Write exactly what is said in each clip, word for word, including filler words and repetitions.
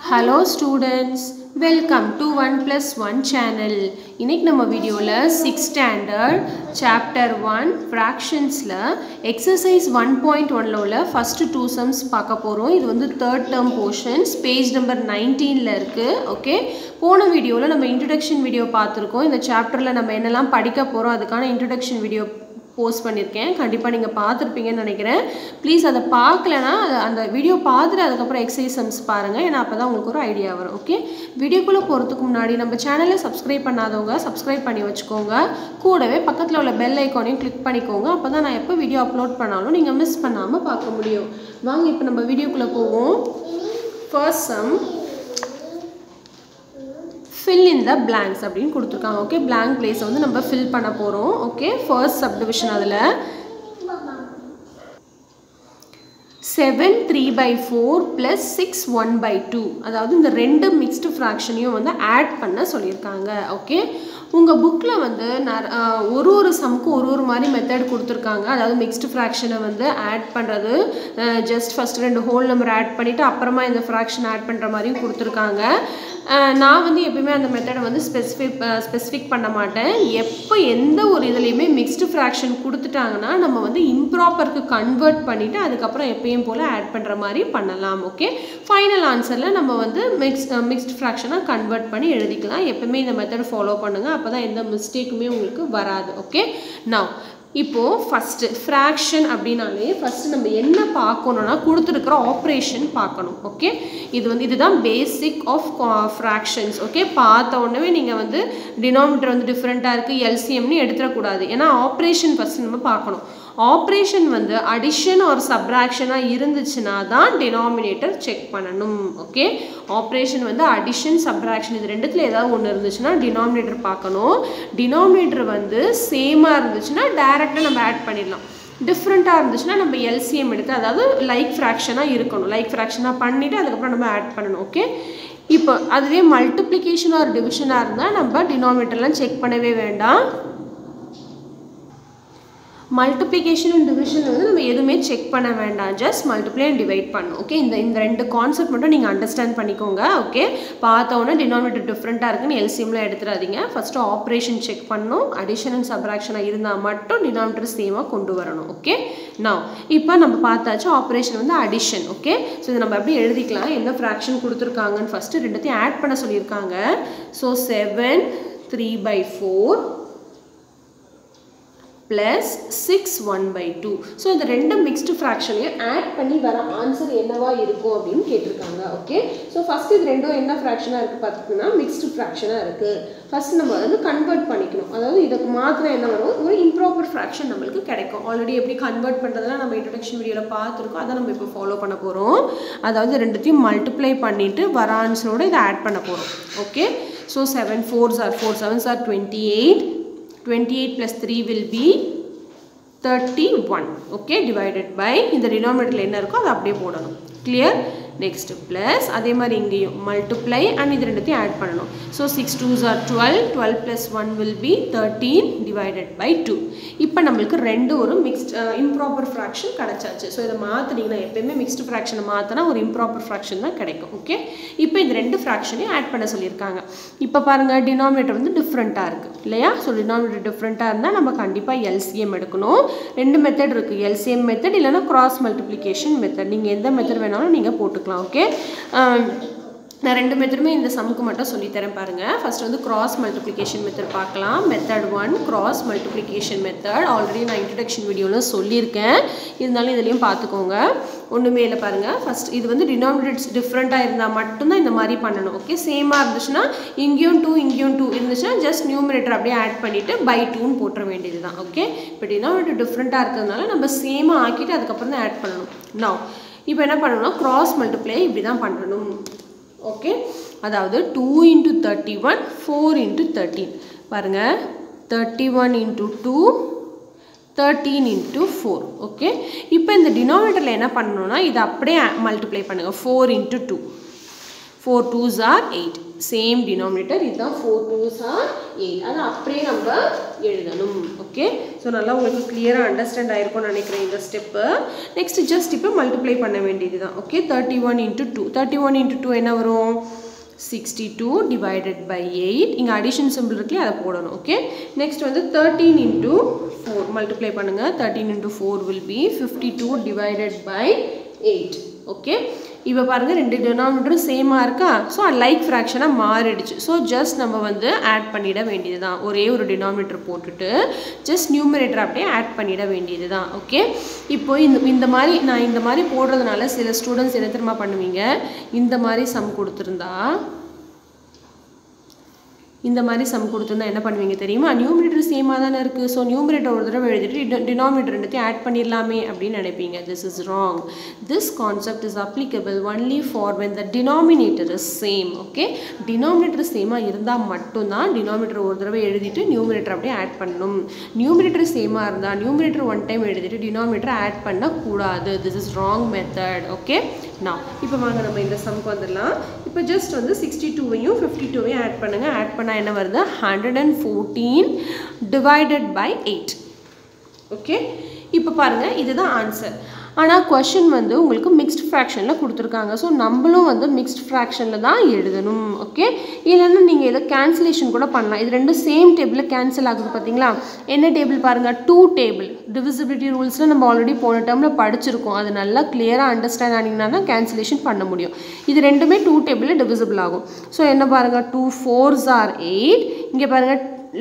Hello students, welcome to one plus one channel. இன்னைக்கு நம்ம வீடியோல sixth standard chapter one fractions ல exercise one point one ல உள்ள first two sums பார்க்க போறோம். இது வந்து third term portions, page number nineteen ல இருக்கு. ஓகே, போன வீடியோல நம்ம introduction வீடியோ பார்த்திருக்கோம். இந்த சாப்டர்ல நம்ம என்னெல்லாம் படிக்க போறோம் அதுக்கான introduction வீடியோ போஸ்ட் பண்ணியிருக்கேன். கண்டிப்பாக நீங்கள் பார்த்துருப்பீங்கன்னு நினைக்கிறேன். ப்ளீஸ் அதை பார்க்கலன்னா அந்த வீடியோ பார்த்துட்டு அதுக்கப்புறம் எக்ஸசைஸ் சம்ஸ் பாருங்கள். ஏன்னா அப்போ தான் உங்களுக்கு ஒரு ஐடியா வரும். ஓகே, வீடியோக்குள்ளே போகிறதுக்கு முன்னாடி நம்ம சேனலை சப்ஸ்கிரைப் பண்ணாதவங்க சப்ஸ்கிரைப் பண்ணி வச்சுக்கோங்க. கூடவே பக்கத்தில் உள்ள பெல் ஐக்கானையும் கிளிக் பண்ணிக்கோங்க. அப்போ தான் நான் எப்போ வீடியோ அப்லோட் பண்ணாலும் நீங்கள் மிஸ் பண்ணாமல் பார்க்க முடியும். வாங்க இப்போ நம்ம வீடியோக்குள்ளே போவோம். First sum, fill in the blanks அப்படினு கொடுத்திருக்காங்க. ஓகே, blank place வந்து நம்ம fill பண்ண போறோம். ஓகே, first subdivision அதுல seven three by four plus six one by two, அதாவது இந்த ரெண்டு mixed fractionையும் வந்து add பண்ண சொல்லியிருக்காங்க. ஓகே, உங்க புக்ல வந்து ஒரு ஒரு சம்க்கு ஒரு ஒரு மாதிரி மெத்தட் கொடுத்துருக்காங்க. அதாவது மிக்ஸ்டு ஃப்ராக்ஷனை வந்து ஆட் பண்ணுறது, ஜஸ்ட் ஃபர்ஸ்ட் ரெண்டு ஹோல் நம்பர் ஆட் பண்ணிவிட்டு அப்புறமா இந்த ஃப்ராக்ஷன் ஆட் பண்ணுற மாதிரியும் கொடுத்துருக்காங்க. நான் வந்து எப்பயுமே அந்த மெத்தடை வந்து ஸ்பெசிஃபிக் ஸ்பெசிஃபிக் பண்ண மாட்டேன். எப்போ எந்த ஒரு இதுலேயுமே மிக்ஸ்டு ஃப்ராக்ஷன் கொடுத்துட்டாங்கன்னா நம்ம வந்து இம்ப்ராப்பருக்கு கன்வெர்ட் பண்ணிவிட்டு அதுக்கப்புறம் எப்பயும் போல் ஆட் பண்ணுற மாதிரி பண்ணலாம். ஓகே, ஃபைனல் ஆன்சரில் நம்ம வந்து மிக்ஸ் மிக்ஸ்டு ஃப்ராக்ஷனாக கன்வெர்ட் பண்ணி எழுதிக்கலாம். எப்பவுமே இந்த மெத்தட் ஃபாலோ பண்ணுங்கள். அப்போ தான் எந்த மிஸ்டேக்குமே உங்களுக்கு வராது. ஓகே, நவ் இப்போது ஃபஸ்ட்டு ஃப்ராக்ஷன் அப்படின்னாலே ஃபஸ்ட்டு நம்ம என்ன பார்க்கணுன்னா கொடுத்துருக்குற ஆப்ரேஷன் பார்க்கணும். ஓகே, இது வந்து இதுதான் பேசிக் ஆஃப் ஃப்ராக்ஷன்ஸ். ஓகே, பார்த்த உடனே நீங்கள் வந்து டினாமினேட்டர் வந்து டிஃப்ரெண்ட்டாக இருக்குது எல்சிஎம்னு எடுத்துடக்கூடாது. ஏன்னா ஆப்ரேஷன் ஃபஸ்ட்டு நம்ம பார்க்கணும். ஆப்ரேஷன் வந்து அடிஷன் ஒரு சப்ராக்ஷனாக இருந்துச்சுன்னா தான் டினாமினேட்டர் செக் பண்ணணும். ஓகே, ஆப்ரேஷன் வந்து அடிஷன் சப்ராக்ஷன் இது ரெண்டுத்தில் ஏதாவது ஒன்று இருந்துச்சுன்னா டினாமினேட்டர் பார்க்கணும். டினாமினேட்டர் வந்து சேமாக இருந்துச்சுன்னா டைரெக்டாக நம்ம ஆட் பண்ணிடலாம். டிஃப்ரெண்ட்டாக இருந்துச்சுன்னா நம்ம எல்சிஎம் எடுத்து, அதாவது லைக் ஃப்ராக்ஷனாக இருக்கணும், லைக் ஃப்ராக்ஷனாக பண்ணிவிட்டு அதுக்கப்புறம் நம்ம ஆட் பண்ணணும். ஓகே, இப்போ அதுவே மல்டிப்ளிகேஷன் ஒரு டிவிஷனாக இருந்தால் நம்ம டினாமினேட்டர்லாம் செக் பண்ணவே வேண்டாம். மல்டிப்ளிகேஷன் அண்ட் டிவிஷன் வந்து நம்ம எதுவுமே செக் பண்ண வேண்டாம், ஜஸ்ட் மல்டிப்ளை அண்ட் டிவைட் பண்ணணும். ஓகே, இந்த இந்த ரெண்டு கான்செப்ட் மட்டும் நீங்கள் அண்டர்ஸ்டாண்ட் பண்ணிக்கோங்க. ஓகே, பார்த்தோன்னே டினாமினேட்டர் டிஃப்ரெண்ட்டாக இருக்குன்னு எல்சிஎம்லாம் எடுத்துடாதீங்க. ஃபஸ்ட்டு ஆப்ரேஷன் செக் பண்ணணும். அடிஷன் அண்ட் சப்ராக்ஷனாக இருந்தால் மட்டும் டினாமினேட்டர் சேமாக கொண்டு வரணும். ஓகே, நான் இப்போ நம்ம பார்த்தாச்சு ஆப்ரேஷன் வந்து அடிஷன். ஓகே, ஸோ இது நம்ம எப்படி எழுதிக்கலாம், என்ன ஃப்ராக்ஷன் கொடுத்துருக்காங்கன்னு ஃபஸ்ட்டு ரெண்டுத்தையும் ஆட் பண்ண சொல்லியிருக்காங்க. So seven three by four plus six one by two. So இந்த ரெண்டு மிக்ஸ்டு ஃப்ராக்ஷனையும் ஆட் பண்ணி வர ஆன்சர் என்னவா இருக்கும் அப்படின்னு கேட்டிருக்காங்க. ஓகே, ஸோ ஃபஸ்ட் இது ரெண்டும் என்ன ஃப்ராக்ஷனாக இருக்குது பார்த்திங்கன்னா மிக்ஸ்டு ஃப்ராக்ஷனாக இருக்குது. ஃபஸ்ட் நம்ம வந்து கன்வெர்ட் பண்ணிக்கணும். அதாவது இதுக்கு மாத்திரம் என்ன வரும், ஒரு இம்ப்ராப்பர் ஃப்ராக்ஷன் நம்மளுக்கு கிடைக்கும். ஆல்ரெடி எப்படி கன்வெர்ட் பண்ணுறதுலாம் நம்ம இன்ட்ரடக்ஷன் வீடியோவில் பார்த்துருக்கோம். அதை நம்ம இப்போ ஃபாலோ பண்ண போகிறோம். அதாவது ரெண்டுத்தையும் மல்டிப்ளை பண்ணிவிட்டு வர ஆன்சரோட இதை ஆட் பண்ண போகிறோம். Okay, so seven fours are four sevens are twenty eight twenty-eight plus three will be thirty-one. Okay, divided by இந்த denominator என்ன இருக்கோ அதை அப்படியே போடணும். clear? next plus அதே மாதிரி இங்கேயும் multiply and இது ரெண்டுத்தையும் ஆட் பண்ணணும். so six twos are twelve, twelve plus one will be thirteen divided by two. இப்போ நம்மளுக்கு ரெண்டு ஒரு mixed uh, improper fraction கிடைச்சாச்சு. ஸோ இதை மாற்றினீங்கன்னா எப்பயுமே mixed fraction மாற்றினா ஒரு improper fraction தான் கிடைக்கும். ஓகே, இப்போ இந்த ரெண்டு ஃப்ராக்ஷனையும் ஆட் பண்ண சொல்லியிருக்காங்க. இப்போ பாருங்கள் டினாமினேட்டர் வந்து டிஃப்ரெண்ட்டாக இருக்குது இல்லையா? ஸோ டினாமினேட்டர் டிஃப்ரெண்ட்டாக இருந்தால் நம்ம கண்டிப்பாக எல்சிஎம் எடுக்கணும். ரெண்டு மெத்தட் இருக்குது, எல்சிஎம் மெத்தட் இல்லைனா கிராஸ் மல்டிப்ளிகேஷன் மெத்தட். நீங்கள் எந்த மெத்தட் வேணாலும் நீங்கள் போட்டுக்கலாம். ஓகே, நான் ரெண்டு மெத்தடுமே இந்த சம்முக்கு மட்டும் சொல்லித்தரேன் பாருங்கள். ஃபர்ஸ்ட் வந்து கிராஸ் மல்டிப்ளிகேஷன் மெத்தட் பார்க்கலாம். Method one cross multiplication method already நான் இன்ட்ரடக்ஷன் வீடியோவில் சொல்லியிருக்கேன், இருந்தாலும் இதுலேயும் பார்த்துக்கோங்க. ஒன்றுமே இல்லை பாருங்கள். ஃபஸ்ட் இது வந்து டினாமினேட்டர்ஸ் டிஃப்ரெண்ட்டாக இருந்தால் மட்டும்தான் இந்த மாதிரி பண்ணணும். ஓகே, சேமாக இருந்துச்சுன்னா இங்கேயும் டூ இங்கேயும் டூ இருந்துச்சுன்னா ஜஸ்ட் நியூமினேட்டர் அப்படியே ஆட் பண்ணிவிட்டு பை டூன்னு போட்டுற வேண்டியது தான். ஓகே, இப்போ டினாமினேட்டர் டிஃப்ரெண்ட்டாக இருக்கிறதுனால நம்ம சேமாக ஆக்கிட்டு அதுக்கப்புறம் தான் ஆட் பண்ணணும். நான் இப்போ என்ன பண்ணணும்னா கிராஸ் மல்டிப்ளை இப்படி தான் பண்ணணும். ஓகே, அதாவது two into thirty one four into thirteen பாருங்கள், thirty one into two thirteen into four. Okay, இப்போ இந்த டினாமினேட்டரில் என்ன பண்ணணும்னா இதை அப்படியே மல்டிப்ளை பண்ணுங்கள். Four into two four twos are eight. Same denominator, இதுதான் four twos are eight. அது அப்படியே நம்ம எழுதணும். ஓகே, ஸோ நல்லா உங்களுக்கு கிளியராக அண்டர்ஸ்டாண்ட் ஆயிருக்கும்னு நினைக்கிறேன் இந்த ஸ்டெப்பு. நெக்ஸ்ட் ஜஸ்ட் இப்போ மல்டிப்ளை பண்ண வேண்டியது தான். Okay, thirty one into two thirty one into two என்ன வரும்? sixty-two divided by eight. இங்கே அடிஷன் சிம்பிள் இருக்குல்ல, அதை போடணும். ஓகே, நெக்ஸ்ட் வந்து thirteen into four மல்டிப்ளை பண்ணுங்க. thirteen into four will be fifty-two divided by eight. Okay, இப்போ பாருங்கள் ரெண்டு டினாமினேட்டரும் சேமாக இருக்கா? ஸோ லைக் ஃப்ராக்ஷனாக மாறிடுச்சு. ஸோ ஜஸ்ட் நம்ம வந்து ஆட் பண்ணிட வேண்டியது தான். ஒரே ஒரு டினாமினேட்டர் போட்டுட்டு ஜஸ்ட் நியூமரேட்டர் அப்படியே ஆட் பண்ணிட வேண்டியது தான். ஓகே, இப்போ இந்த இந்த மாதிரி நான் இந்த மாதிரி போடுறதுனால சில ஸ்டூடெண்ட்ஸ் என்ன தெரியுமா பண்ணுவீங்க, இந்த மாதிரி சம் கொடுத்துருந்தா இந்த மாதிரி சம் கொடுத்துருந்தா என்ன பண்ணுவீங்க தெரியுமா? நியூமரேட்டர் சேமாக தானே இருக்குது. ஸோ நியூமரேட்டர் ஒரு தடவை எழுதிட்டு டினாமினேட்டர் ரெண்டுத்தையும் ஆட் பண்ணிடலாமே அப்படின்னு நினைப்பீங்க. This is wrong. This concept is applicable only for when the denominator is same. Okay, denominator சேமாக இருந்தால் மட்டும்தான் டினாமினேட்டர் ஒரு தடவை எழுதிட்டு நியூமரேட்டர் அப்படியே ஆட் பண்ணணும். நியூமரேட்டர் சேமாக இருந்தால் நியூமரேட்டர் ஒன் டைம் எழுதிட்டு டினாமினேட்டர் ஆட் பண்ணக்கூடாது. This is wrong method. Okay, நான் இப்போ வாங்க நம்ம இந்த சம்க்கு வந்துடலாம். இப்போ ஜஸ்ட் வந்து சிக்ஸ்டி டூவையும் ஃபிஃப்டி டூவையும் ஆட் பண்ணுங்கள். ஆட் பண்ணால் என்ன வருது? Hundred fourteen divided by eight. Okay, இப்போ பாருங்கள் இதுதான் ஆன்சர். ஆனால் கொஷின் வந்து உங்களுக்கு மிக்ஸ்ட் ஃப்ராக்ஷனில் கொடுத்துருக்காங்க. ஸோ நம்மளும் வந்து மிக்ஸ்ட் ஃப்ராக்ஷனில் தான் எழுதணும். ஓகே, இல்லைன்னா நீங்கள் இதை கேன்சலேஷன் கூட பண்ணலாம். இது ரெண்டும் சேம் டேபிளில் கேன்சல் ஆகுது பார்த்தீங்களா? என்ன டேபிள் பாருங்கள்? Two table. டிவிசிபிலிட்டி ரூல்ஸில் நம்ம ஆல்ரெடி போன டேர்மில் படிச்சிருக்கோம். அது நல்லா கிளியராக அண்டர்ஸ்டாண்ட் ஆனிங்கன்னா தான் கேன்சலேஷன் பண்ண முடியும். இது ரெண்டுமே டூ டேபிளில் டிவிசிபிள் ஆகும். ஸோ என்ன பாருங்கள்? Two fours are eight. இங்கே பாருங்கள்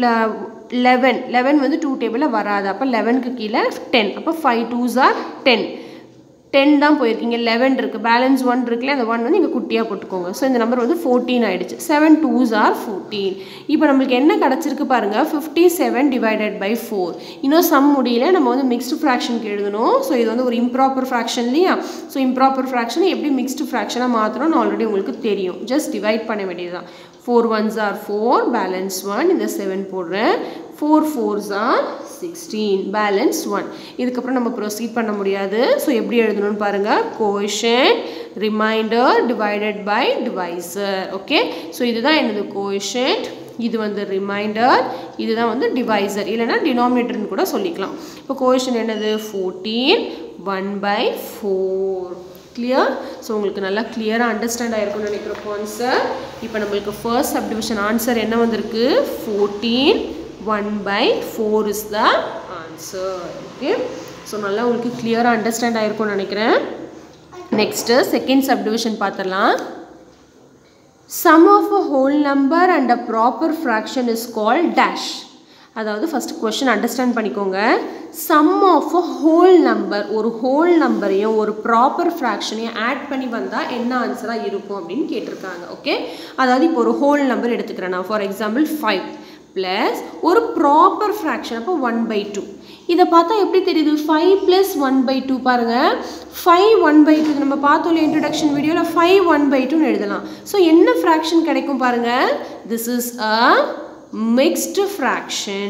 லெவன். லெவன் வந்து டூ டேபிளில் வராது. அப்போ லெவனுக்கு கீழே டென். அப்போ five twos are ten. Ten தான் போயிருக்கீங்க. லெவன் இருக்குது, பேலன்ஸ் ஒன் இருக்குல்ல, அந்த ஒன் வந்து இங்கே குட்டியாக போட்டுக்கோங்க. ஸோ இந்த நம்பர் வந்து ஃபோர்டீன் ஆகிடுச்சு. Seven twos are fourteen. இப்போ நம்மளுக்கு என்ன கிடச்சிருக்கு பாருங்கள்? Fifty seven divided by four. இன்னும் சம் முடியல, நம்ம வந்து மிக்ஸ்டு ஃப்ராக்ஷனுக்கு எழுதணும். ஸோ இது வந்து ஒரு இம்ப்ராப்பர் ஃப்ராக்ஷன் இல்லையா? ஸோ இம்ப்ராப்பர் ஃப்ராக்ஷனை எப்படி மிக்ஸ்டு ஃப்ராக்ஷனாக மாற்றணும்னு ஆல்ரெடி உங்களுக்கு தெரியும். ஜஸ்ட் டிவைட் பண்ண வேண்டியது தான். Four ones are four, balance one. இந்த செவன் போடுறேன். Four fours are sixteen, balance one. இதுக்கப்புறம் நம்ம ப்ரொசீட் பண்ண முடியாது. ஸோ எப்படி எழுதணும்னு பாருங்கள்? Coefficient remainder divided by divisor. Okay, so இதுதான் என்னது? கோஎஃபிஷியன்ட், இது வந்து ரிமைண்டர், இதுதான் வந்து டிவைசர், இல்லைனா டினாமினேட்டர்னு கூட சொல்லிக்கலாம். இப்போ கோஎஃபிஷியன்ட் என்னது? Fourteen, one by four. Clear? So உங்களுக்கு நல்லா கிளியராக அண்டர்ஸ்டாண்ட் ஆகிருக்கும்னு நினைக்கிற கான்செப்ட். இப்போ நம்மளுக்கு ஃபர்ஸ்ட் சப்டிவிஷன் ஆன்சர் என்ன வந்திருக்கு? Fourteen, one by four is the answer. Okay, so நல்லா உங்களுக்கு கிளியராக அண்டர்ஸ்டாண்ட் ஆகிருக்கும்னு நினைக்கிறேன். நெக்ஸ்ட்டு செகண்ட் சப்டிவிஷன் பார்த்துடலாம். Sum of a whole number and a proper fraction is called dash. அதாவது ஃபஸ்ட் கொஸ்டின் அண்டர்ஸ்டாண்ட் பண்ணிக்கோங்க. Sum of a whole number, ஒரு whole நம்பரையும் ஒரு ப்ராப்பர் ஃப்ராக்ஷனையும் ஆட் பண்ணி வந்தால் என்ன ஆன்சராக இருக்கும் அப்படின்னு கேட்டிருக்காங்க. ஓகே, அதாவது இப்போ ஒரு ஹோல் நம்பர் எடுத்துக்கிறேன் நான். ஃபார் எக்ஸாம்பிள் ஃபைவ் ப்ளஸ் ஒரு ப்ராப்பர் ஃப்ராக்ஷன், அப்போ ஒன் பை டூ. இதை பார்த்தா எப்படி தெரியுது? Five plus one by two பாருங்கள். ஃபைவ் ஒன் பை டூ நம்ம பார்த்தோம் இன்ட்ரடக்ஷன் வீடியோவில். ஃபைவ் ஒன் பை டூன்னு எழுதலாம். ஸோ என்ன ஃப்ராக்ஷன் கிடைக்கும் பாருங்கள்? This is a mixed fraction.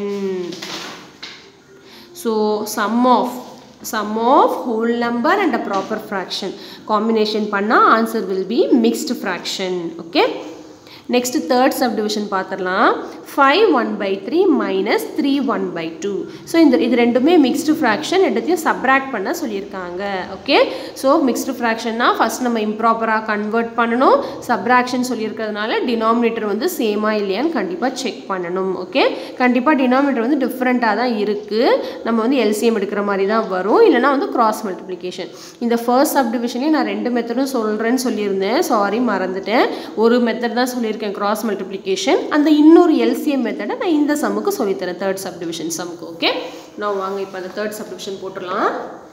So sum of sum of whole number and a proper fraction combination panna answer will be mixed fraction. Okay, next third subdivision பார்த்துடலாம். Five one by three minus three one by two. So இந்த இது ரெண்டுமே mixed fraction, எடுத்தையும் subtract பண்ண சொல்லியிருக்காங்க. Okay, so mixed ஃப்ராக்ஷன்னா first நம்ம இம்ப்ராப்பராக கன்வெர்ட் பண்ணணும். சப்ராக்ஷன் சொல்லியிருக்கிறதுனால டினாமினேட்டர் வந்து சேமாக இல்லையான்னு கண்டிப்பாக செக் பண்ணணும். ஓகே, கண்டிப்பாக டினாமினேட்டர் வந்து டிஃப்ரெண்ட்டாக தான் இருக்குது. நம்ம வந்து எல்சிஎம் எடுக்கிற மாதிரி தான் வரும், இல்லைனா வந்து கிராஸ் மல்டிப்ளிகேஷன். இந்த ஃபர்ஸ்ட் சப்டிவிஷன்லேயும் நான் ரெண்டு மெத்தடும் சொல்கிறேன்னு சொல்லியிருந்தேன். சாரி, மறந்துட்டேன். ஒரு மெத்தட் தான் சொல்லியிருக்கேன், கிராஸ் மல்டிப்ளிகேஷன். அந்த இன்னொரு எல்சிஎம் மெத்தடை நான் இந்த சம்முக்கு சொல்லித்தரேன், தேர்ட் சப்டிவிஷன் சம்முக்கு. ஓகே, நான் வாங்க இப்போ அந்த தேர்ட் சப்டிவிஷன் போட்டுடலாம்.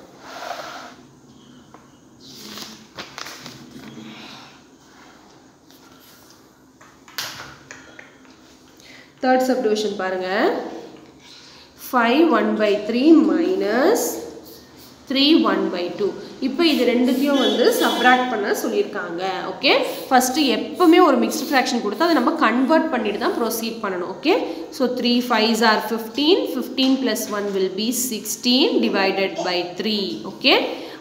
தேர்ட் சப்டிவிஷன் பாருங்கள். Five one by three minus three one by two. இப்போ இது ரெண்டுத்தையும் வந்து சப்ராக்ட் பண்ண சொல்லியிருக்காங்க. ஓகே, ஃபஸ்ட்டு எப்போவுமே ஒரு மிக்ஸ்டு ஃப்ராக்ஷன் கொடுத்தா அதை நம்ம கன்வெர்ட் பண்ணிட்டு தான் ப்ரொசீட் பண்ணணும். Okay, so three fives are fifteen, fifteen plus one will be sixteen divided by three. Okay,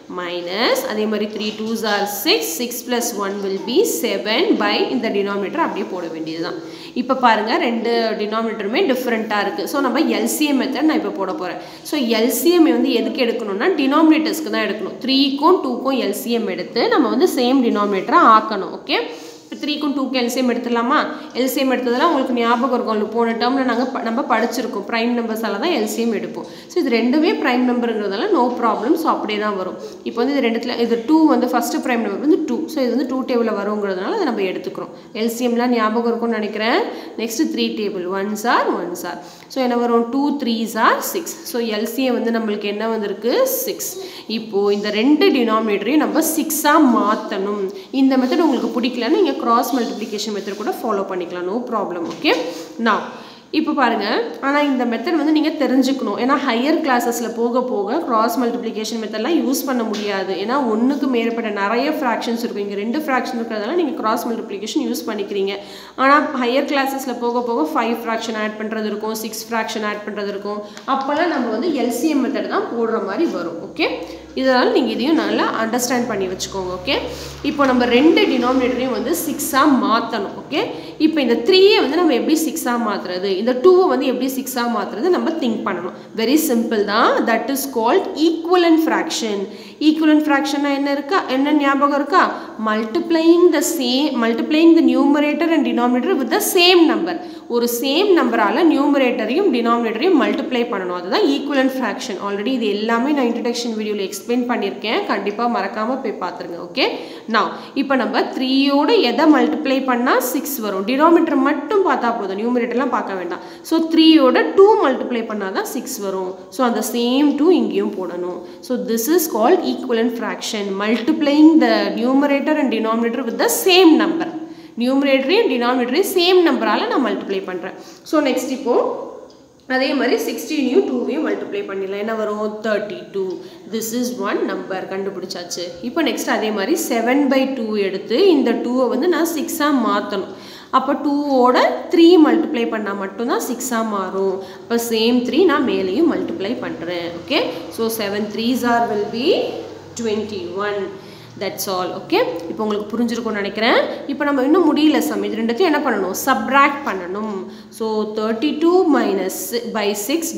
minus அதே மாதிரி three twos are six six plus one will be seven by இந்த denominator அப்படியே போட வேண்டியது தான். இப்போ பாருங்கள் ரெண்டு டினாமினேட்டருமே டிஃப்ரெண்ட்டாக இருக்குது. ஸோ நம்ம எல்சிஎம் மெத்தட் நான் இப்போ போட போகிறேன். ஸோ எல்சிஎம் வந்து எதுக்கு எடுக்கணும்னா டினாமினேட்டர்ஸ்க்கு தான் எடுக்கணும். த்ரீக்கும் டூக்கும் எல்சிஎம் எடுத்து நம்ம வந்து சேம் டினாமினேட்டரை ஆக்கணும். ஓகே, இப்போ த்ரீக்கும் டூக்கு எல்சிஎம் எடுத்துடலாமா? எல்சிஎம் எடுத்ததெல்லாம் உங்களுக்கு ஞாபகம் இருக்கும். உங்களுக்கு போன டேர்மில் நாங்கள் நம்ம படிச்சிருக்கோம் ப்ரைம் நம்பர்ஸால் தான் எல்சிஎம் எடுப்போம். ஸோ இது ரெண்டுமே ப்ரைம் நம்பருங்கிறதால நோ ப்ராப்ளம். ஸோ அப்படியே தான் வரும். இப்போ வந்து இது ரெண்டுத்தில் இது டூ வந்து ஃபஸ்ட்டு ப்ரைம் நம்பர் வந்து டூ. ஸோ இது வந்து டூ டேபிளில் வருங்கிறதுனால அதை நம்ம எடுத்துக்கிறோம். எல்சிஎம்லாம் ஞாபகம் இருக்கும்னு நினைக்கிறேன். Next three table ones are ones are. So என்ன வரும்? Two threes are six. So LCM வந்து நம்மளுக்கு என்ன வந்திருக்கு? சிக்ஸ். இப்போது இந்த ரெண்டு டினாமினேட்டரையும் நம்ம சிக்ஸாக மாற்றணும். இந்த மெத்தட் உங்களுக்கு பிடிக்கலன்னு நீங்கள் கிராஸ் மல்டிப்ளிகேஷன் மெத்தட் கூட ஃபாலோ பண்ணிக்கலாம். No problem. ஓகே, நான் இப்போ பாருங்கள், ஆனால் இந்த மெத்தட் வந்து நீங்கள் தெரிஞ்சுக்கணும். ஏன்னா ஹையர் கிளாஸஸில் போக போக கிராஸ் மல்டிப்ளிகேஷன் மெத்தட்லாம் யூஸ் பண்ண முடியாது. ஏன்னா ஒன்றுக்கு மேற்பட்ட நிறைய ஃப்ராக்ஷன்ஸ் இருக்கும். இங்கே ரெண்டு ஃப்ராக்ஷன் இருக்கிறதால நீங்கள் கிராஸ் மல்டிப்ளிகேஷன் யூஸ் பண்ணிக்கிறீங்க. ஆனால் ஹையர் கிளாஸஸில் போக போக ஃபைவ் ஃப்ராக்ஷன் ஆட் பண்ணுறது இருக்கும், சிக்ஸ் ஃப்ராக்ஷன் ஆட் பண்ணுறது இருக்கும். அப்போல்லாம் நம்ம வந்து எல்சிஎம் மெத்தட் தான் போடுற மாதிரி வரும். ஓகே, இதனால் நீங்கள் இதையும் நல்லா அண்டர்ஸ்டாண்ட் பண்ணி வச்சுக்கோங்க. ஓகே, இப்போ நம்ம ரெண்டு டினாமினேட்டரையும் வந்து சிக்ஸாக மாற்றணும். ஓகே, இப்போ இந்த த்ரீயை வந்து நம்ம எப்படி சிக்ஸாக மாற்றுறது, இந்த டூவை வந்து எப்படி சிக்ஸாக மாற்றுறது நம்ம திங்க் பண்ணணும். வெரி சிம்பிள் தான். That is called equivalent fraction. Equivalent ஃப்ராக்ஷன்னா என்ன இருக்கா, என்ன ஞாபகம் இருக்கா? Multiplying the same multiplying the numerator and denominator with the same number. ஒரு சேம் நம்பரால் நியூமரேட்டரையும் டினாமினேட்டரையும் மல்டிப்ளை பண்ணணும். அதுதான் ஈக்குவலன்ட் ஃப்ராக்ஷன். ஆல்ரெடி இது எல்லாமே நான் இன்ட்ரடக்ஷன் வீடியோவில் எக்ஸ்பிளைன் பண்ணியிருக்கேன். கண்டிப்பாக மறக்காமல் போய் பார்த்துருங்க. ஓகே, நான் இப்போ நம்ம த்ரீயோடு எதை மல்டிப்ளை பண்ணால் சிக்ஸ் வரும். டினாமினேட்டர் மட்டும் பார்த்தா போதும், நியூமரேட்டர்லாம் பார்க்க வேண்டாம். ஸோ த்ரீயோட டூ மல்டிப்ளை பண்ணால் தான் சிக்ஸ் வரும். ஸோ அந்த சேம் டூ இங்கேயும் போடணும். So this is called equivalent fraction. Multiplying the numerator and denominator with the same number. நியூமரேட்டரையும் டினாமினேட்டரையும் சேம் நம்பரால் நான் மல்டிப்ளை பண்ணுறேன். ஸோ நெக்ஸ்ட் இப்போது அதே மாதிரி சிக்ஸ்டீனையும் டூவையும் மல்டிப்ளை பண்ணிடலாம். என்ன வரும்? Thirty two. This is one number கண்டுபிடிச்சாச்சு. இப்போ நெக்ஸ்ட் அதே மாதிரி செவன் பை டூ எடுத்து இந்த டூவை வந்து நான் சிக்ஸாக மாற்றணும். அப்போ டூவோட த்ரீ மல்டிப்ளை பண்ணால் மட்டும்தான் சிக்ஸாக மாறும். இப்போ சேம் த்ரீ நான் மேலேயும் மல்டிப்ளை பண்ணுறேன். Okay, so seven threes are will be twenty one. That's all. Okay, இப்போ உங்களுக்கு புரிஞ்சிருக்கும்னு நினைக்கிறேன். இப்போ நம்ம இன்னும் முடியல சம். இது ரெண்டுத்தையும் என்ன பண்ணணும்? சப்ராக்ட் பண்ணணும். So thirty two minus by six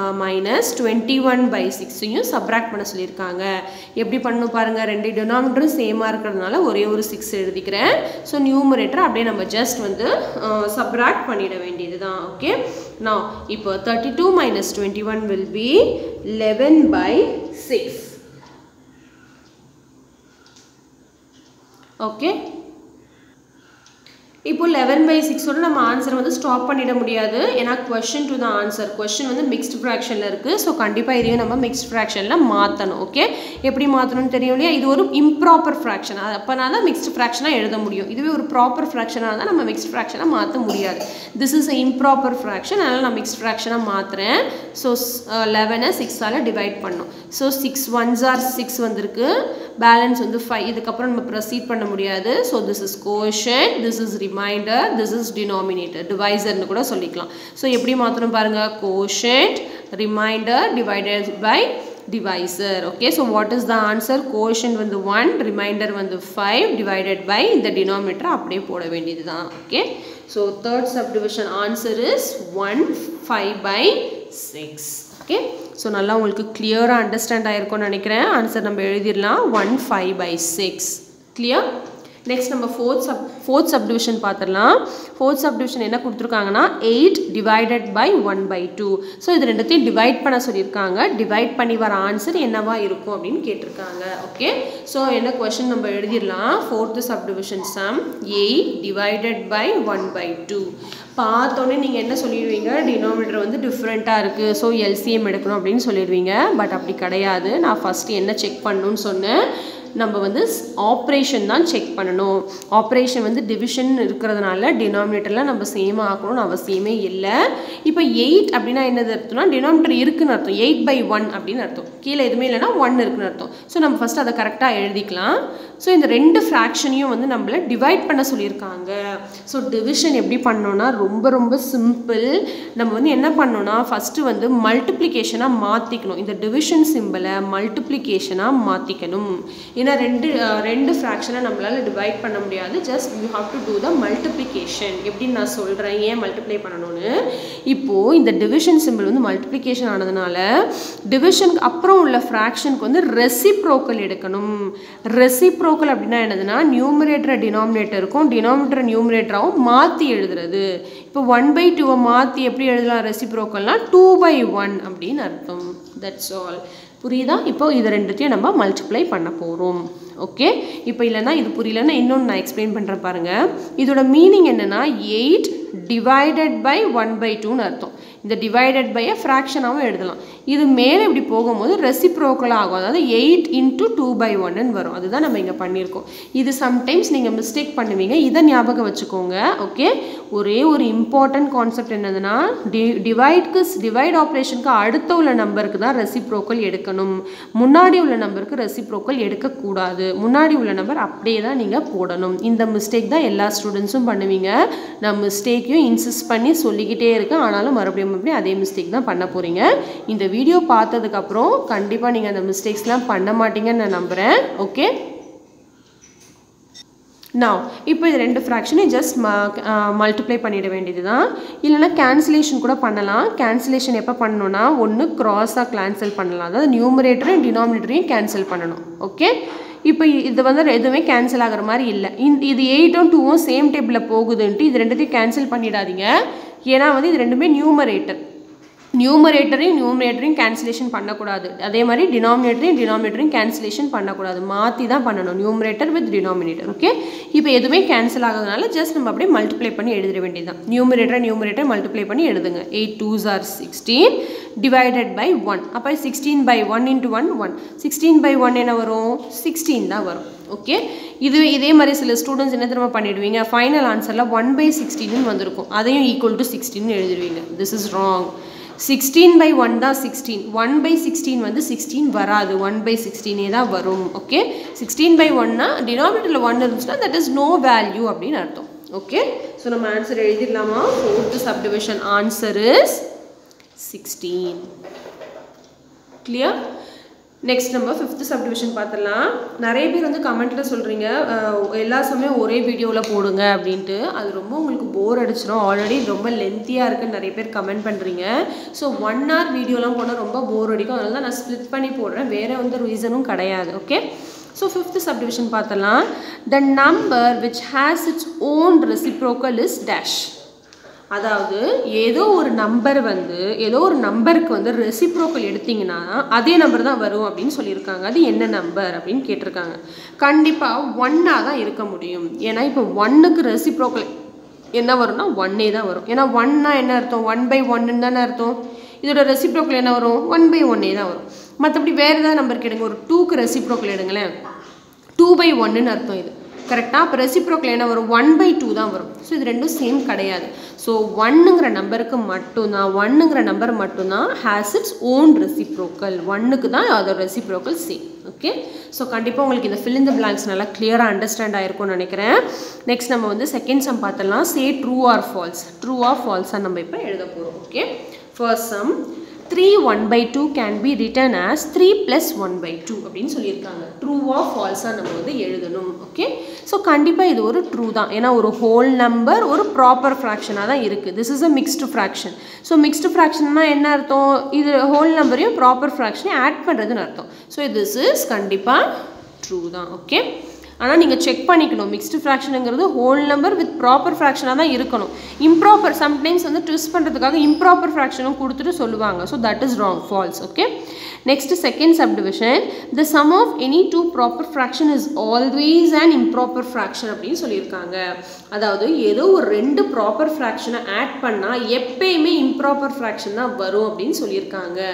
minus twenty one by சிக்ஸையும் சப்ராக்ட் பண்ண சொல்லியிருக்காங்க. எப்படி பண்ணணும் பாருங்கள். ரெண்டு டினாமினேட்டரும் சேமாக இருக்கிறதுனால ஒரே ஒரு சிக்ஸ் எழுதிக்கிறேன். ஸோ நியூமரேட்டர் அப்படியே நம்ம ஜஸ்ட் வந்து சப்ராக்ட் பண்ணிட வேண்டியது தான். ஓகே, நான் இப்போ thirty two minus twenty one will be eleven by six. Okay, இப்போ லெவன் பை சிக்ஸோட நம்ம ஆன்சர் வந்து ஸ்டாப் பண்ணிட முடியாது. ஏன்னா question to the answer. Question வந்து மிக்ஸ்டு ஃப்ராக்ஷனில் இருக்குது. ஸோ கண்டிப்பாக இதையும் நம்ம மிக்ஸ்ட் ஃப்ராக்ஷனில் மாற்றணும். ஓகே, எப்படி மாற்றணும்னு தெரியும் இல்லையா? இது ஒரு இம்ப்ராப்பர் ஃப்ராக்ஷன். அப்போனா தான் மிக்ஸ்டு ஃப்ராக்ஷனாக எழுத முடியும். இதுவே ஒரு ப்ராப்பர் ஃப்ராக்ஷனாக தான் நம்ம மிக்ஸ்ட் ஃப்ராக்ஷனாக மாற்ற முடியாது. This is a improper fraction. அதனால் நான் மிக்ஸ்ட் ஃப்ராக்ஷனாக மாற்றுறேன். ஸோ லெவனை சிக்ஸால் டிவைட் பண்ணணும். So six ones are six வந்திருக்கு. பேலன்ஸ் வந்து ஃபைவ். இதுக்கப்புறம் நம்ம ப்ரொசீட் பண்ண முடியாது. So this is quotient, this is remainder, this is denominator, டிவைசர்னு கூட சொல்லிக்கலாம். ஸோ எப்படி மாற்றணும் பாருங்கள். Quotient, remainder divided by divisor. Okay, so what is the answer? Quotient வந்து one, remainder வந்து five, divided by இந்த denominator அப்படியே போட வேண்டியதுதான். Okay, so third subdivision answer is one, five by six. Okay, so நல்லா உங்களுக்கு clear understand ஆயிருக்கும்னு நினைக்கிறேன். Answer நம்ம எழுதிடலாம் one, five by six. Clear? Next நம்ம fourth sub fourth subdivision பார்த்துடலாம். Fourth subdivision என்ன கொடுத்துருக்காங்கன்னா eight divided by one by two. So இது ரெண்டுத்தையும் டிவைட் பண்ண சொல்லியிருக்காங்க. டிவைட் பண்ணி வர ஆன்சர் என்னவா இருக்கும் அப்படின்னு கேட்டிருக்காங்க. ஓகே, ஸோ என்ன கொஸ்டின் நம்ம எழுதிடலாம். fourth subdivision sum eight divided by one by two. பார்த்தோன்னே நீங்கள் என்ன சொல்லிடுவீங்க, டினாமினேட்டர் வந்து டிஃப்ரெண்ட்டாக இருக்குது, ஸோ எல்சிஎம் எடுக்கணும் அப்படின்னு சொல்லிடுவீங்க. பட் அப்படி கிடையாது. நான் ஃபஸ்ட்டு என்ன செக் பண்ணணும்னு சொன்னேன், நம்ம வந்து ஆப்ரேஷன் தான் செக் பண்ணணும். ஆப்ரேஷன் வந்து டிவிஷன் இருக்கிறதுனால டினாமினேட்டர்லாம் நம்ம சேம் ஆக்கணும்னு அவசியமே இல்லை. இப்போ எயிட் அப்படின்னா என்னது அர்த்தம்னா டினாமினேட்டர் இருக்குன்னு அர்த்தம். எயிட் பை ஒன் அப்படின்னு அர்த்தம். கீழே எதுவுமே இல்லைன்னா ஒன் இருக்குன்னு அர்த்தம். ஸோ நம்ம ஃபஸ்ட்டு அதை கரெக்டாக எழுதிக்கலாம். ஸோ இந்த ரெண்டு ஃப்ராக்ஷனையும் வந்து நம்மளை டிவைட் பண்ண சொல்லியிருக்காங்க. ஸோ டிவிஷன் எப்படி பண்ணோன்னா ரொம்ப ரொம்ப சிம்பிள். நம்ம வந்து என்ன பண்ணோன்னா ஃபஸ்ட்டு வந்து மல்டிப்ளிகேஷனாக மாற்றிக்கணும். இந்த டிவிஷன் சிம்பிளை மல்டிப்ளிகேஷனாக மாற்றிக்கணும். ஏன்னா ரெண்டு ரெண்டு ஃப்ராக்ஷனை நம்மளால் டிவைட் பண்ண முடியாது. Just you have to do the multiplication. எப்படின்னு நான் சொல்கிறேன் ஏன் மல்டிப்ளை பண்ணணும்னு. இப்போது இந்த டிவிஷன் சிம்பிள் வந்து மல்டிப்ளிகேஷன் ஆனதுனால டிவிஷனுக்கு அப்புறம் உள்ள ஃப்ராக்ஷனுக்கு வந்து ரெசிப்ரோக்கல் எடுக்கணும். ரெசிப்ரோக்கல் அப்படின்னா என்னதுன்னா நியூமரேட்டரை டினாமினேட்டருக்கும் டினாமினேட்டரை நியூமரேட்டராகவும் மாற்றி எழுதுறது. இப்போ ஒன் பை டூவை மாற்றி எப்படி எழுதலாம் ரெசிப்ரோக்கல்னா டூ பை ஒன் அப்படின்னு அர்த்தம். That's all. புரியுதா? இப்போ இது ரெண்டுத்தையும் நம்ம மல்டிப்ளை பண்ண போகிறோம். ஓகே, இப்போ இல்லைன்னா இது புரியலன்னா இன்னொன்று நான் எக்ஸ்பிளைன் பண்ணுறேன் பாருங்கள். இதோட மீனிங் என்னென்னா eight divided by one by டூன்னு அர்த்தம். இந்த டிவைடட் பையை ஃப்ராக்ஷனாகவும் எழுதலாம். இது மேலே இப்படி போகும்போது ரெசிப்ரோக்கலாக ஆகும். அதாவது எயிட் இன்ட்டு டூ பை ஒன்னு வரும். அதுதான் நம்ம இங்கே பண்ணியிருக்கோம். இது சம்டைம்ஸ் நீங்கள் மிஸ்டேக் பண்ணுவீங்க. இதை ஞாபகம் வச்சுக்கோங்க. ஓகே, ஒரே ஒரு இம்பார்ட்டன்ட் கான்செப்ட் என்னதுன்னா டி டிவைட்க்கு டிவைட் ஆப்ரேஷனுக்கு அடுத்த உள்ள நம்பருக்கு தான் ரெசிப்ரோக்கல் எடுக்கணும். முன்னாடி உள்ள நம்பருக்கு ரெசிப்ரோக்கல் எடுக்கக்கூடாது. முன்னாடி உள்ள நம்பர் அப்படியே தான் நீங்கள் போடணும். இந்த மிஸ்டேக் தான் எல்லா ஸ்டூடெண்ட்ஸும் பண்ணுவீங்க. நான் மிஸ்டேக்கையும் இன்சிஸ்ட் பண்ணி சொல்லிக்கிட்டே இருக்கேன். ஆனாலும் மறுபடியும் மறுபடியும் அதே மிஸ்டேக் தான் பண்ண போகிறீங்க. இந்த வீடியோ பார்த்ததுக்கப்புறம் கண்டிப்பாக நீங்கள் அந்த மிஸ்டேக்ஸ்லாம் பண்ண மாட்டீங்கன்னு நான் நம்புகிறேன். ஓகே, நான் இப்போ இது ரெண்டு ஃப்ராக்ஷனையும் ஜஸ்ட் மல்டிப்ளை பண்ணிட வேண்டியது தான். இல்லைனா கேன்சலேஷன் கூட பண்ணலாம். கேன்சலேஷன் எப்போ பண்ணணும்னா ஒன்று க்ராஸாக கேன்சல் பண்ணலாம். அதாவது நியூமரேட்டரையும் டினாமினேட்டரையும் கேன்சல் பண்ணணும். ஓகே, இப்போ இது வந்து எதுவுமே கேன்சல் ஆகிற மாதிரி இல்லை. இந்த இது எயிட்டும் டூவும் சேம் டேபிளில் போகுதுன்ட்டு இது ரெண்டுத்தையும் கேன்சல் பண்ணிடாதீங்க. ஏன்னா வந்து இது ரெண்டுமே நியூமரேட்டர். நியூமரேட்டரையும் நியூமரேட்டரையும் கேன்சலேஷன் பண்ணக்கூடாது. அதே மாதிரி டினாமினேட்டரையும் டினாமினேட்டரையும் கேன்சலேஷன் பண்ணக்கூடாது. மாற்றி தான் பண்ணணும், நியூமரேட்டர் வித் டினாமினேட்டர். ஓகே, இப்போ எதுவுமே கேன்சல் ஆகாதனால ஜஸ்ட் நம்ம அப்படியே மல்டிப்ளை பண்ணி எழுதிட வேண்டியது தான். நியூமரேட்டரை நியூமரேட்டர் மல்டிப்ளை பண்ணி எழுதுங்க. Eight twos are sixteen divided by one. அப்போ sixteen by one into one one. Sixteen by one என்ன வரும்? சிக்ஸ்டீன் தான் வரும். ஓகே, இது இதே மாதிரி சில ஸ்டூடெண்ட்ஸ் என்ன திரும்ப பண்ணிடுவீங்க, ஃபைனல் ஆன்சரில் ஒன் பை சிக்ஸ்டீன்னு வந்திருக்கும். அதையும் ஈக்குவல் டு சிக்ஸ்டீன் எழுதிடுவீங்க. This is wrong. Sixteen by one தான் சிக்ஸ்டீன். ஒன் பை சிக்ஸ்டீன் வந்து சிக்ஸ்டீன் வராது. ஒன் பை சிக்ஸ்டீனே தான் வரும். ஓகே, சிக்ஸ்டீன் பை ஒன்னா டினாமினேட்டரில் ஒன் இருந்துச்சுன்னா தட் இஸ் நோ வேல்யூ அப்படின்னு அர்த்தம். ஓகே, ஸோ நம்ம ஆன்சர் எழுதிடலாமா? Fourth subdivision answer is sixteen. Clear? Next நம்ம ஃபிஃப்த் சப்டிவிஷன் பார்த்துடலாம். நிறைய பேர் வந்து கமெண்ட்டில் சொல்கிறீங்க எல்லா சமயம் ஒரே வீடியோவில் போடுங்க அப்படின்ட்டு. அது ரொம்ப உங்களுக்கு போர் அடிச்சிடும். ஆல்ரெடி ரொம்ப லென்த்தியாக இருக்குன்னு நிறைய பேர் கமெண்ட் பண்ணுறீங்க. ஸோ ஒன் ஹவர் வீடியோலாம் போனால் ரொம்ப போர் அடிக்கும். அதனால தான் நான் ஸ்ப்ளிட் பண்ணி போடுறேன். வேறு எந்த ரீசனும் கிடையாது. ஓகே, ஸோ ஃபிஃப்த் சப்டிவிஷன் பார்த்தலாம். The number which has its own reciprocal is dash. அதாவது ஏதோ ஒரு நம்பர் வந்து ஏதோ ஒரு நம்பருக்கு வந்து ரெசிப்ரோக்கல் எடுத்திங்கன்னா அதே நம்பர் தான் வரும் அப்படின்னு சொல்லியிருக்காங்க. அது என்ன நம்பர் அப்படின்னு கேட்டிருக்காங்க. கண்டிப்பாக ஒன்னாக தான் இருக்க முடியும். ஏன்னா இப்போ ஒன்னுக்கு ரெசிப்ரோக்கல் என்ன வரும்னா ஒன்னே தான் வரும். ஏன்னா ஒன்னா என்ன அர்த்தம்? ஒன் பை ஒன்னு தானே அர்த்தம். இதோட ரெசிப்ரோக்கல் என்ன வரும்? ஒன் பை ஒன்னே தான் வரும். மற்றபடி வேறு ஏதாவது நம்பருக்கு எடுங்க. ஒரு டூக்கு ரெசிப்ரோக்கல் எடுங்களேன். டூ பை ஒன்னுன்னு அர்த்தம் இது. கரெக்டாக? அப்போ ரெசிப்ரோக்கல் என்ன வரும்? ஒன் பை டூ தான் வரும். ஸோ இது ரெண்டும் சேம் கிடையாது. ஸோ ஒன்னுங்கிற நம்பருக்கு மட்டும்தான் ஒன்னுங்கிற நம்பர் மட்டும்தான் ஹேஸ் இட்ஸ் ஓன் ரெசிப்ரோக்கல். ஒன்னுக்கு தான் அதோட ரெசிப்ரோக்கல் சேம். ஓகே, ஸோ கண்டிப்பாக உங்களுக்கு இந்த ஃபில் இன் த பிளாங்க்ஸ் நல்லா கிளியராக அண்டர்ஸ்டாண்ட் ஆகிருக்கும்னு நினைக்கிறேன். நெக்ஸ்ட் நம்ம வந்து செகண்ட் சம் பார்த்துடலாம். Say true or false. True or ஃபால்ஸாக நம்ம இப்போ எழுத போகிறோம். Okay, first sum three one by two can be written as three plus one by two அப்படின்னு சொல்லியிருக்காங்க. ட்ரூ ஆர் ஃபால்ஸாக நம்ம வந்து எழுதணும். ஓகே, ஸோ கண்டிப்பாக இது ஒரு ட்ரூ தான். ஏன்னா ஒரு ஹோல் நம்பர் ஒரு ப்ராப்பர் ஃப்ராக்ஷனாக தான் இருக்குது. This is a mixed fraction. So mixed ஃப்ராக்ஷன்னா என்ன அர்த்தம்? இது ஹோல் நம்பரையும் ப்ராப்பர் ஃப்ராக்ஷனையும் ஆட் பண்ணுறதுன்னு அர்த்தம். ஸோ திஸ் இஸ் கண்டிப்பாக ட்ரூ தான். ஓகே, ஆனால் நீங்கள் செக் பண்ணிக்கணும். மிக்ஸ்டு ஃப்ராக்ஷனுங்கிறது ஹோல் நம்பர் வித் ப்ராப்பர் ஃப்ராக்ஷனாக தான் இருக்கணும். இம்ப்ராப்பர் சம்டைம்ஸ் வந்து ட்விஸ்ட் பண்ணுறதுக்காக இம்ப்ராப்பர் ஃப்ராக்ஷனும் கொடுத்துட்டு சொல்லுவாங்க. So that is wrong, false. Okay, next second subdivision. The sum of any two proper fraction is always and improper fraction அப்படின்னு சொல்லியிருக்காங்க. அதாவது ஏதோ ஒரு ரெண்டு ப்ராப்பர் ஃப்ராக்ஷனை ஆட் பண்ணால் எப்பயுமே இம்ப்ராப்பர் ஃப்ராக்ஷன் தான் வரும் அப்படின்னு சொல்லியிருக்காங்க.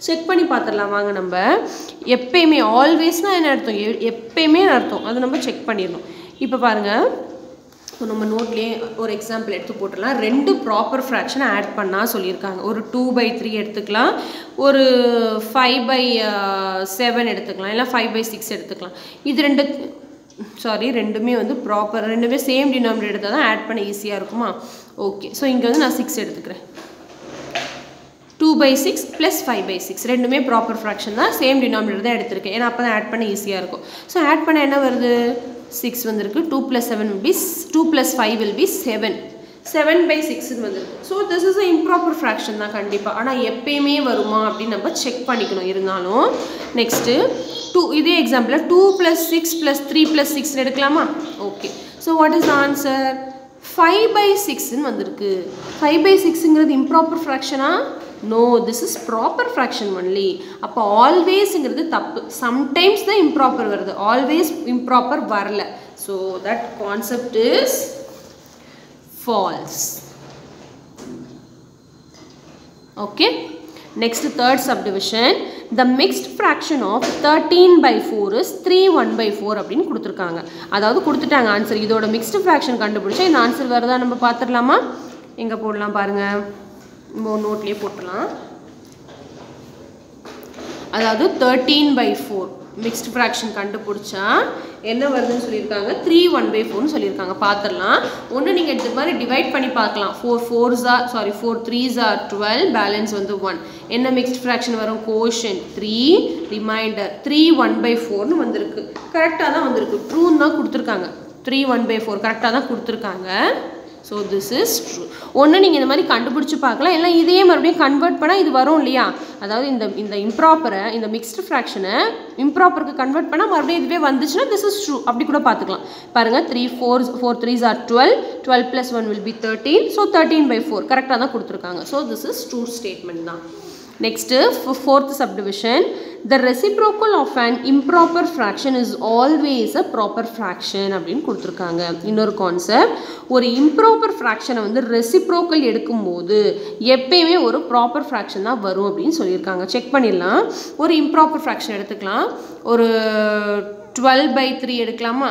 செக் பண்ணி பார்த்துடலாம் வாங்க. நம்ம எப்பயுமே ஆல்வேஸ்னால் என்ன அர்த்தம், எப்பயுமே அர்த்தம், அதை நம்ம செக் பண்ணிடணும். இப்போ பாருங்கள், ஸோ நம்ம நோட்லேயே ஒரு எக்ஸாம்பிள் எடுத்து போட்டுடலாம். ரெண்டு ப்ராப்பர் ஃப்ராக்ஷனை ஆட் பண்ணால் சொல்லியிருக்காங்க. ஒரு டூ பை த்ரீ எடுத்துக்கலாம், ஒரு ஃபைவ் பை செவன் எடுத்துக்கலாம், இல்லை ஃபைவ் பை சிக்ஸ் எடுத்துக்கலாம். இது ரெண்டு சாரி ரெண்டுமே வந்து ப்ராப்பர், ரெண்டுமே சேம் டினாமினேட்டர் எடுத்தால் தான் ஆட் பண்ண ஈஸியாக இருக்குமா. ஓகே, ஸோ இங்கே வந்து நான் சிக்ஸ் எடுத்துக்கிறேன். Two by six plus five by six ரெண்டுமே ப்ராப்பர் ஃப்ராக்ஷன் தான், சேம் டினாமினேட்டர் தான் எடுத்திருக்கேன். ஏன்னா அப்போ தான் ஆட் பண்ண ஈஸியாக இருக்கும். ஸோ ஆட் பண்ண என்ன வருது, சிக்ஸ் வந்திருக்கு. Two plus seven will be two plus five will be seven. Seven by சிக்ஸ்ன்னு வந்திருக்கு. So this is a improper fraction தான் கண்டிப்பாக. ஆனால் எப்பயுமே வருமா அப்படின்னு நம்ம செக் பண்ணிக்கணும். இருந்தாலும் நெக்ஸ்ட்டு டூ, இதே எக்ஸாம்பிளில் two plus six plus three plus six எடுக்கலாமா. Okay, so what is the answer, five by சிக்ஸ்ன்னு வந்திருக்கு. ஃபைவ் பை சிக்ஸுங்கிறது இம்ப்ராப்பர் ஃப்ராக்ஷனா? No, this is proper fraction only. அப்போ ஆல்வேஸுங்கிறது தப்பு, சம்டைம்ஸ் தான் இம்ப்ராப்பர் வருது, ஆல்வேஸ் இம்ப்ராப்பர் வரல. So that concept is false. Okay, next third subdivision. The mixed fraction of thirteen by four is three one by four அப்படின்னு கொடுத்துருக்காங்க. அதாவது கொடுத்துட்டாங்க ஆன்சர். இதோட மிக்ஸ்டு ஃப்ராக்ஷன் கண்டுபிடிச்சா இந்த ஆன்சர் வருதா நம்ம பார்த்துடலாமா. எங்கே போடலாம் பாருங்கள், நம்ம நோட்லேயே போட்டலாம். அதாவது thirteen by four mixed fraction கண்டுபிடிச்சா என்ன வருதுன்னு சொல்லியிருக்காங்க, த்ரீ ஒன் பை ஃபோர்னு சொல்லியிருக்காங்க. பார்த்துடலாம். ஒன்று நீங்கள் இது மாதிரி டிவைட் பண்ணி பார்க்கலாம். Four fours are sorry four threes are twelve, balance வந்து ஒன். என்ன மிக்ஸ்ட் ஃப்ராக்ஷன் வரும், quotient three, remainder three one by ஃபோர்னு வந்திருக்கு. கரெக்டாக தான் வந்திருக்கு, ட்ரூன்னு தான் கொடுத்துருக்காங்க. த்ரீ ஒன் பை ஃபோர் கரெக்டாக தான் கொடுத்துருக்காங்க. So this is true. ஒன்று நீங்கள் இந்த மாதிரி கண்டுபிடிச்சி பார்க்கலாம், இல்லை இதே மறுபடியும் கன்வெர்ட் பண்ணால் இது வரும் இல்லையா. அதாவது இந்த இந்த இம்ப்ராப்பரை, இந்த மிக்ஸ்டு ஃப்ராக்ஷனை இம்ப்ராப்பருக்கு கன்வெர்ட் பண்ணால் மறுபடியும் இதுவே வந்துச்சுன்னா திஸ் இஸ் ட்ரூ, அப்படி கூட பார்த்துக்கலாம். பாருங்கள், three four four threes are twelve, twelve plus one will be thirteen. So thirteen by four கரெக்டாக தான் கொடுத்துருக்காங்க. So this is true statement தான். Next fourth subdivision. The reciprocal of an improper fraction is always a proper fraction அப்படின்னு கொடுத்துருக்காங்க. இன்னொரு concept, ஒரு improper ஃப்ராக்ஷனை வந்து reciprocal எடுக்கும்போது எப்பயுமே ஒரு ப்ராப்பர் ஃப்ராக்ஷன் தான் வரும் அப்படின்னு சொல்லியிருக்காங்க. செக் பண்ணிடலாம். ஒரு இம்ப்ராப்பர் ஃப்ராக்ஷன் எடுத்துக்கலாம். ஒரு டுவெல் பை த்ரீ எடுக்கலாமா.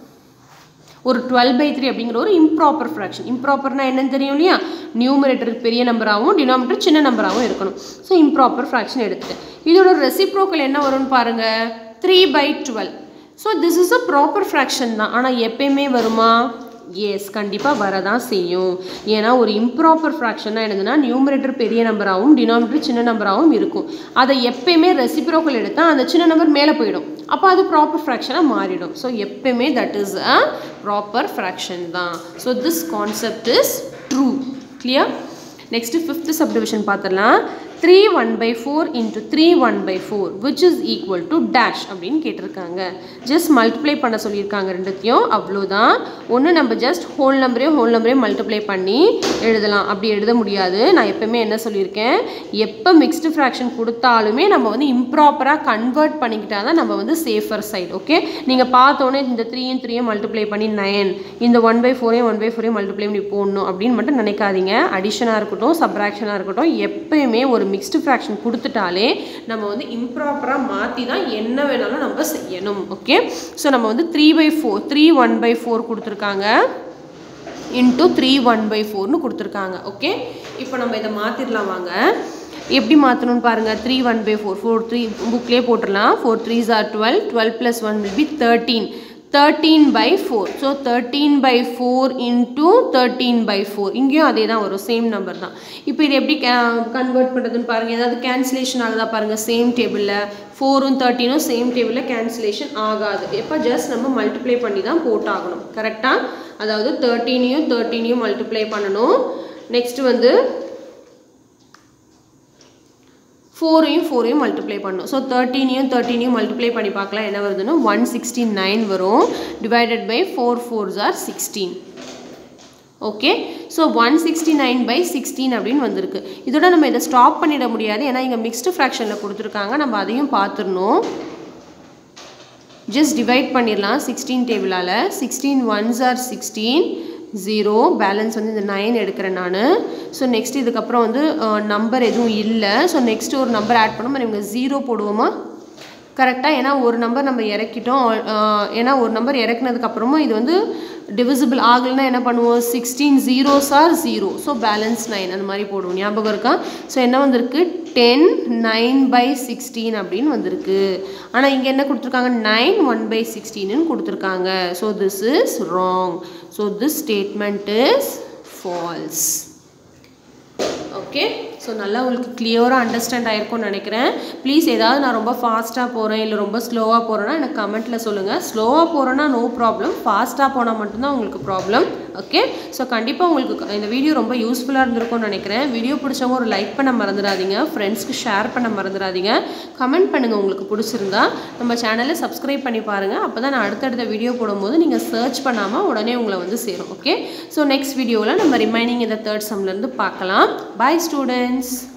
ஒரு டுவெல் பை த்ரீ அப்படிங்கிற ஒரு இம்ப்ராப்பர் ஃப்ராக்ஷன். இம்ப்ராப்பர்னா என்னன்னு தெரியும் இல்லையா, நியூமரேட்டர் பெரிய நம்பராகவும் டினாமினேட்டர் சின்ன நம்பராகவும் இருக்கணும். ஸோ இம்ப்ராப்பர் ஃப்ராக்ஷன் எடுத்துட்டேன். இதோட ரெசிப்ரோக்கல் என்ன வரும்னு பாருங்கள், three by twelve. So this is a proper fraction தான். ஆனால் எப்பயுமே வருமா, எஸ் கண்டிப்பாக வரதான் செய்யும். ஏன்னா ஒரு இம்ப்ராப்பர் ஃப்ராக்ஷன் தான் என்னதுன்னா நியூமரேட்டர் பெரிய நம்பராகவும் டினாமினேட்டர் சின்ன நம்பராகவும் இருக்கும். அதை எப்பயுமே ரெசிப்ரோக்கல் எடுத்தால் அந்த சின்ன நம்பர் மேலே போயிடும், அப்போ அது ப்ராப்பர் ஃப்ராக்ஷனாக மாறிடும். ஸோ எப்பயுமே that is a proper fraction தான். So this concept is true. Clear. Next fifth subdivision பார்த்துடலாம். Three one by four into three one by four which is equal to dash அப்படின்னு கேட்டிருக்காங்க. ஜஸ்ட் மல்டிப்ளை பண்ண சொல்லியிருக்காங்க ரெண்டுத்தையும், அவ்வளோதான். ஒன்று நம்ம ஜஸ்ட் ஹோல் நம்பரையும் ஹோல் நம்பரையும் மல்டிப்ளை பண்ணி எழுதலாம். அப்படி எழுத முடியாது. நான் எப்போவுமே என்ன சொல்லியிருக்கேன், எப்போ மிக்ஸ்டு ஃப்ராக்ஷன் கொடுத்தாலுமே நம்ம வந்து இம்ப்ராப்பராக கன்வெர்ட் பண்ணிக்கிட்டா தான் நம்ம வந்து சேஃபர் சைடு. ஓகே, நீங்கள் பார்த்தோன்னே இந்த த்ரீயும் த்ரீயும் மல்டிப்ளை பண்ணி நைன், இந்த ஒன் பை ஃபோரையும் ஒன் பை ஃபோரையும் மல்டிப்ளை பண்ணி போடணும் அப்படின்னு மட்டும் நினைக்காதீங்க. அடிஷனாக இருக்கட்டும் சப்ராக்ஷனாக இருக்கட்டும், எப்பயுமே ஒரு மிக்ஸ்டு ஃப்ராக்ஷன் கொடுத்துட்டாலே நம்ம வந்து இம்ப்ராப்பராக மாற்றி தான் என்ன வேணாலும் நம்ம செய்யணும். ஓகே, ஸோ நம்ம வந்து three by four three one by four கொடுத்துருக்காங்க இன்ட்டு த்ரீ ஒன் பை ஃபோர்னு கொடுத்துருக்காங்க. ஓகே, இப்போ நம்ம இதை மாற்றிடலாம் வாங்க. எப்படி மாற்றணும்னு பாருங்கள். Three one by four four three புக்லேயே போட்டுடலாம். Four threes are twelve, twelve plus one will be thirteen. Thirteen by four. So thirteen by four into thirteen by four. இங்கேயும் அதே தான் வரும், சேம் நம்பர் தான். இப்போ இது எப்படி கன்வெர்ட் பண்ணுறதுன்னு பாருங்கள். ஏதாவது கேன்சலேஷன் ஆகுதா பாருங்கள். சேம் டேபிளில் ஃபோரும் தேர்ட்டீனும் சேம் டேபிளில் கேன்சலேஷன் ஆகாது. எப்போ ஜஸ்ட் நம்ம மல்டிப்ளை பண்ணி தான் போட்டாகணும். கரெக்டாக, அதாவது தேர்ட்டீனையும் தேர்ட்டீனையும் மல்டிப்ளை பண்ணணும். நெக்ஸ்ட்டு வந்து ஃபோரையும் ஃபோரையும் மல்டிப்ளை பண்ணணும். ஸோ தேர்ட்டீனையும் தேர்ட்டீனையும் மல்டிப்ளை பண்ணி பார்க்கலாம் என்ன வருதுன்னா ஒன் சிக்ஸ்டி நைன் வரும். Divided by four fours are sixteen. Okay, so one sixty nine by sixteen அப்படின்னு வந்திருக்கு. இதோட நம்ம இதை ஸ்டாப் பண்ணிட முடியாது, ஏன்னா இங்கே மிக்ஸ்டு ஃப்ராக்ஷனில் கொடுத்துருக்காங்க. நம்ம அதையும் பார்த்துடணும். ஜஸ்ட் டிவைட் பண்ணிடலாம் சிக்ஸ்டீன் டேபிளால். Sixteen ones are sixteen, zero balance வந்து இந்த நைன் எடுக்கிறேன் நான் ஸோ நெக்ஸ்ட் இதுக்கப்புறம் வந்து நம்பர் எதுவும் இல்லை ஸோ நெக்ஸ்ட் ஒரு நம்பர் ஆட் பண்ணோம் நம்ம இங்கே ஜீரோ போடுவோமா கரெக்டாக ஏன்னா ஒரு நம்பர் நம்ம இறக்கிட்டோம் ஏன்னா ஒரு நம்பர் இறக்குனதுக்கப்புறமும் இது வந்து டிவிசிபிள் ஆகலைன்னா என்ன பண்ணுவோம் sixteen zeros are zero so balance nine அந்த மாதிரி போடுவோம் ஞாபகம் இருக்கா ஸோ என்ன வந்திருக்கு டென் நைன் பை சிக்ஸ்டீன் அப்படின்னு வந்திருக்கு ஆனால் இங்கே என்ன கொடுத்துருக்காங்க நைன் ஒன் பை சிக்ஸ்டீன்னு கொடுத்துருக்காங்க so this is wrong so this statement is false okay so நல்லா உங்களுக்கு கிளியராக அண்டர்ஸ்டாண்ட் ஆகிருக்கும்னு நினைக்கிறேன் ப்ளீஸ் ஏதாவது நான் ரொம்ப ஃபாஸ்ட்டாக போகிறேன் இல்லை ரொம்ப ஸ்லோவாக போகிறேன்னா எனக்கு கமெண்ட்டில் சொல்லுங்கள் ஸ்லோவாக போகிறேன்னா நோ ப்ராப்ளம் ஃபாஸ்ட்டாக போனால் மட்டும்தான் உங்களுக்கு ப்ராப்ளம் ஓகே ஸோ கண்டிப்பாக உங்களுக்கு இந்த வீடியோ ரொம்ப யூஸ்ஃபுல்லாக இருந்திருக்கும்னு நினைக்கிறேன் வீடியோ பிடிச்சவங்க ஒரு லைக் பண்ண மறந்துடாதீங்க ஃப்ரெண்ட்ஸ்க்கு ஷேர் பண்ண மறந்துடாதீங்க கமெண்ட் பண்ணுங்கள் உங்களுக்கு பிடிச்சிருந்தா நம்ம சேனலை சப்ஸ்கிரைப் பண்ணி பாருங்கள் அப்போ தான் நான் அடுத்தடுத்த வீடியோ போடும்போது நீங்கள் சர்ச் பண்ணாமல் உடனே உங்களை வந்து சேரும் ஓகே ஸோ நெக்ஸ்ட் வீடியோவில் நம்ம ரிமைனிங் இந்த தேர்ட் சம்லேருந்து பார்க்கலாம் பாய் ஸ்டூடெண்ட்ஸ்